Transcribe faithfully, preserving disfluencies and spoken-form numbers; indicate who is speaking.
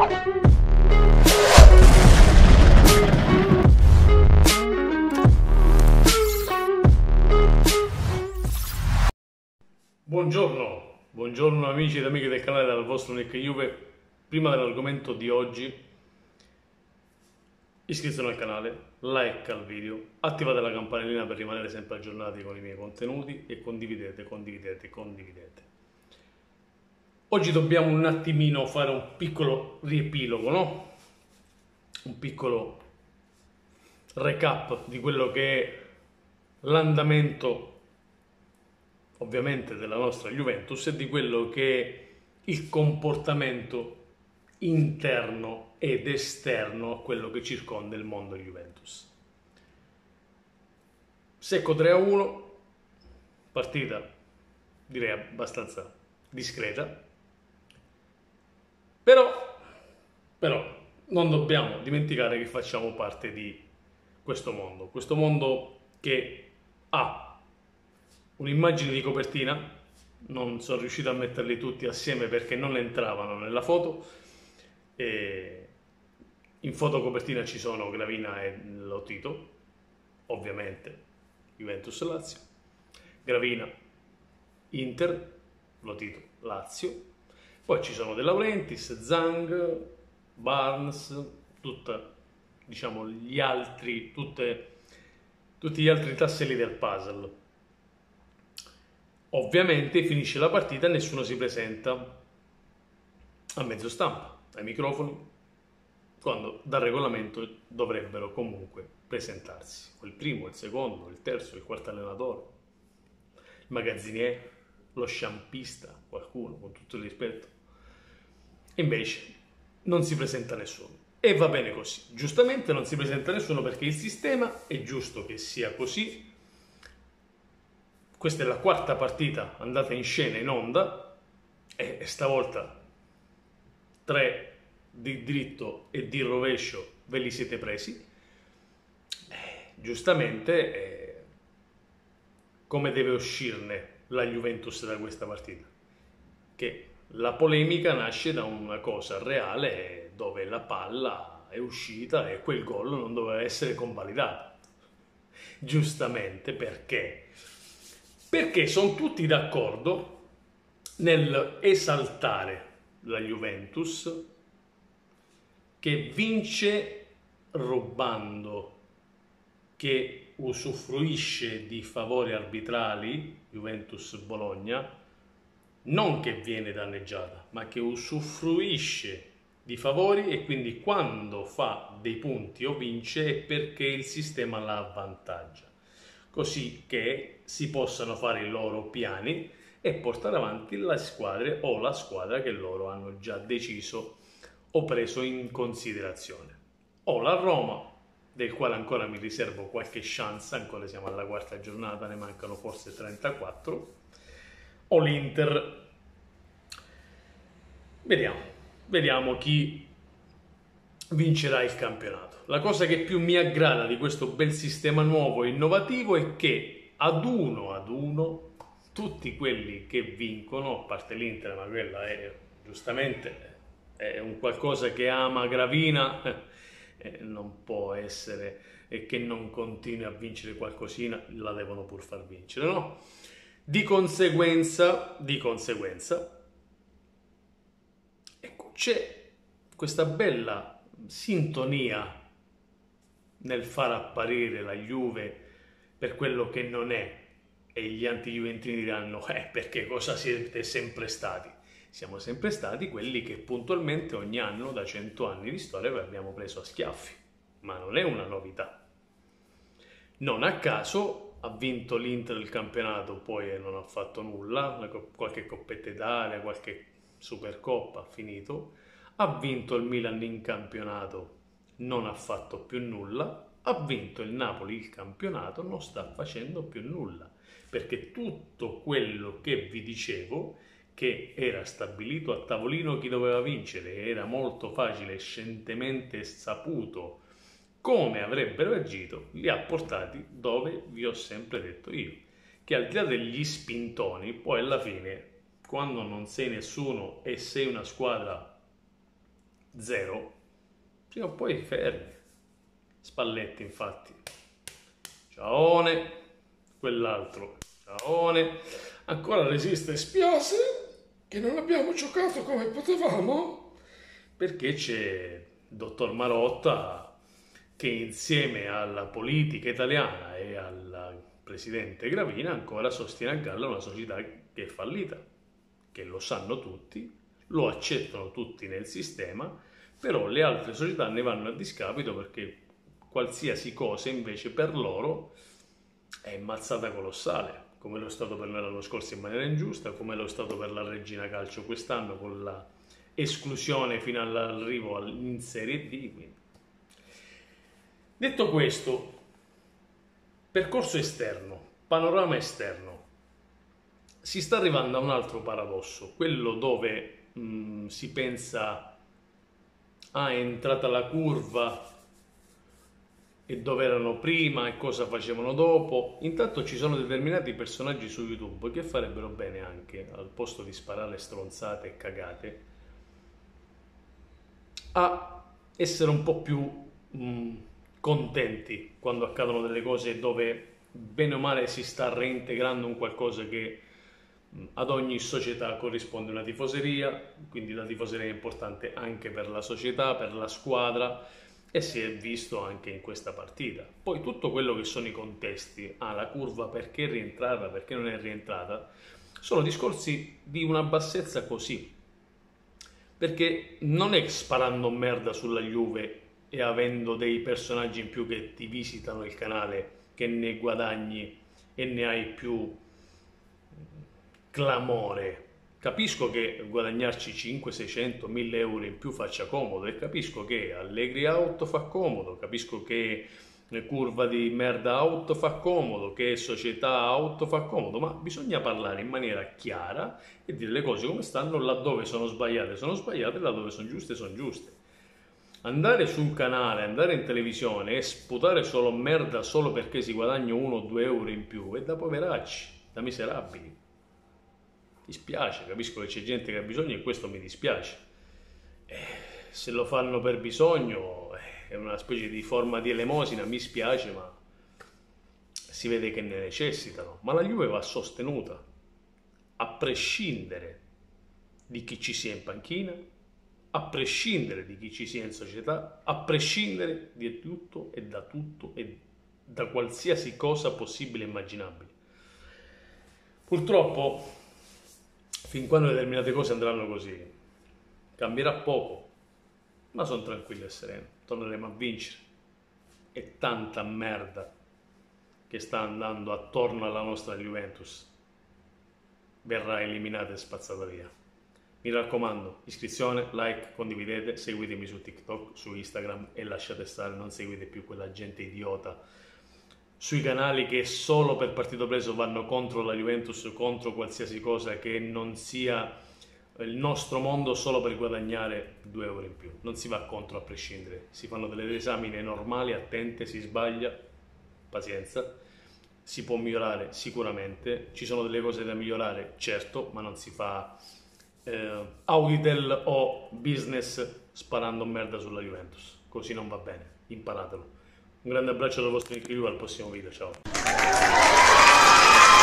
Speaker 1: Buongiorno, buongiorno amici ed amiche del canale dal vostro Nick Juve. Prima dell'argomento di oggi, iscrizione al canale, like al video, attivate la campanellina per rimanere sempre aggiornati con i miei contenuti e condividete, condividete, condividete. Oggi dobbiamo un attimino fare un piccolo riepilogo, no? Un piccolo recap di quello che è l'andamento ovviamente della nostra Juventus e di quello che è il comportamento interno ed esterno a quello che circonda il mondo Juventus. Secco tre a uno, partita direi abbastanza discreta, però, però non dobbiamo dimenticare che facciamo parte di questo mondo, questo mondo che ha un'immagine di copertina, non sono riuscito a metterli tutti assieme perché non entravano nella foto, e in foto copertina ci sono Gravina e Lotito, ovviamente Juventus Lazio, Gravina Inter, Lotito Lazio, poi ci sono De Laurentiis, Zhang, Barnes, tutta, diciamo, gli altri, tutte, tutti gli altri tasselli del puzzle. Ovviamente finisce la partita e nessuno si presenta a mezzo stampa, ai microfoni, quando dal regolamento dovrebbero comunque presentarsi. Il primo, il secondo, il terzo, il quarto allenatore, il magazziniere, lo sciampista, qualcuno, con tutto il rispetto. Invece non si presenta nessuno. E va bene così. Giustamente non si presenta nessuno perché il sistema è giusto che sia così. Questa è la quarta partita andata in scena in onda e stavolta tre di dritto e di rovescio ve li siete presi. Eh, giustamente, eh, come deve uscirne la Juventus da questa partita? Che la polemica nasce da una cosa reale dove la palla è uscita e quel gol non doveva essere convalidato. Giustamente, perché? Perché sono tutti d'accordo nel esaltare la Juventus che vince rubando, che usufruisce di favori arbitrali, Juventus-Bologna, non che viene danneggiata, ma che usufruisce di favori e quindi quando fa dei punti o vince è perché il sistema la avvantaggia, così che si possano fare i loro piani e portare avanti le squadre o la squadra che loro hanno già deciso o preso in considerazione. O la Roma, del quale ancora mi riservo qualche chance, ancora siamo alla quarta giornata, ne mancano forse trentaquattro, o l'Inter. Vediamo, vediamo chi vincerà il campionato. La cosa che più mi aggrada di questo bel sistema nuovo e innovativo è che ad uno ad uno tutti quelli che vincono, a parte l'Inter, ma quella è giustamente è un qualcosa che ama Gravina, eh, non può essere e che non continui a vincere qualcosina, la devono pur far vincere, no? Di conseguenza, di conseguenza, ecco, c'è questa bella sintonia nel far apparire la Juve per quello che non è, e gli anti-juventini diranno eh, perché cosa siete sempre stati? Siamo sempre stati quelli che puntualmente ogni anno da cento anni di storia vi abbiamo preso a schiaffi, ma non è una novità. Non a caso ha vinto l'Inter il campionato, poi non ha fatto nulla, qualche Coppetta Italia, qualche Supercoppa ha finito, ha vinto il Milan in campionato, non ha fatto più nulla, ha vinto il Napoli il campionato, non sta facendo più nulla, perché tutto quello che vi dicevo, che era stabilito a tavolino chi doveva vincere, era molto facile e scientemente saputo come avrebbero agito, li ha portati dove vi ho sempre detto io, che al di là degli spintoni, poi alla fine, quando non sei nessuno e sei una squadra zero, prima o poi fermi. Spalletti, infatti, ciaone, quell'altro, ciaone, ancora resiste, spiace che non abbiamo giocato come potevamo, perché c'è il dottor Marotta che insieme alla politica italiana e al presidente Gravina ancora sostiene a galla una società che è fallita, che lo sanno tutti, lo accettano tutti nel sistema, però le altre società ne vanno a discapito perché qualsiasi cosa invece per loro è mazzata colossale, come lo è stato per noi l'anno scorso in maniera ingiusta, come lo è stato per la Regina Calcio quest'anno con la esclusione fino all'arrivo in Serie D. Quindi. Detto questo, percorso esterno, panorama esterno, si sta arrivando a un altro paradosso, quello dove mh, si pensa ah, è entrata la curva e dove erano prima e cosa facevano dopo. Intanto ci sono determinati personaggi su YouTube che farebbero bene anche, al posto di sparare stronzate e cagate, a essere un po' più mh, contenti quando accadono delle cose dove bene o male si sta reintegrando un qualcosa che mh, ad ogni società corrisponde una tifoseria, quindi la tifoseria è importante anche per la società, per la squadra, e si è visto anche in questa partita. Poi tutto quello che sono i contesti, ah, la curva perché è rientrata, perché non è rientrata, sono discorsi di una bassezza così, perché non è sparando merda sulla Juve e avendo dei personaggi in più che ti visitano il canale che ne guadagni e ne hai più clamore. Capisco che guadagnarci cinquecento, seicento, mille euro in più faccia comodo e capisco che Allegri Auto fa comodo, capisco che curva di merda auto fa comodo, che società auto fa comodo, ma bisogna parlare in maniera chiara e dire le cose come stanno, laddove sono sbagliate sono sbagliate, laddove sono giuste sono giuste. Andare sul canale, andare in televisione e sputare solo merda solo perché si guadagna uno o due euro in più è da poveracci, da miserabili. Mi dispiace, capisco che c'è gente che ha bisogno e questo mi dispiace. Eh, se lo fanno per bisogno eh, è una specie di forma di elemosina, mi spiace, ma si vede che ne necessitano. Ma la Juve va sostenuta, a prescindere di chi ci sia in panchina, a prescindere di chi ci sia in società, a prescindere di tutto e da tutto e da qualsiasi cosa possibile e immaginabile. Purtroppo, fin quando determinate cose andranno così, cambierà poco, ma sono tranquillo e sereno, torneremo a vincere. E tanta merda che sta andando attorno alla nostra Juventus verrà eliminata e spazzata via. Mi raccomando, iscrizione, like, condividete, seguitemi su TikTok, su Instagram e lasciate stare, non seguite più quella gente idiota sui canali che solo per partito preso vanno contro la Juventus, contro qualsiasi cosa che non sia il nostro mondo solo per guadagnare due euro in più. Non si va contro a prescindere, si fanno delle esamine normali, attente, si sbaglia, pazienza, si può migliorare sicuramente, ci sono delle cose da migliorare, certo, ma non si fa eh, Auditel o business sparando merda sulla Juventus, così non va bene, imparatelo. Un grande abbraccio dal vostro Nick Ryu, al prossimo video, ciao!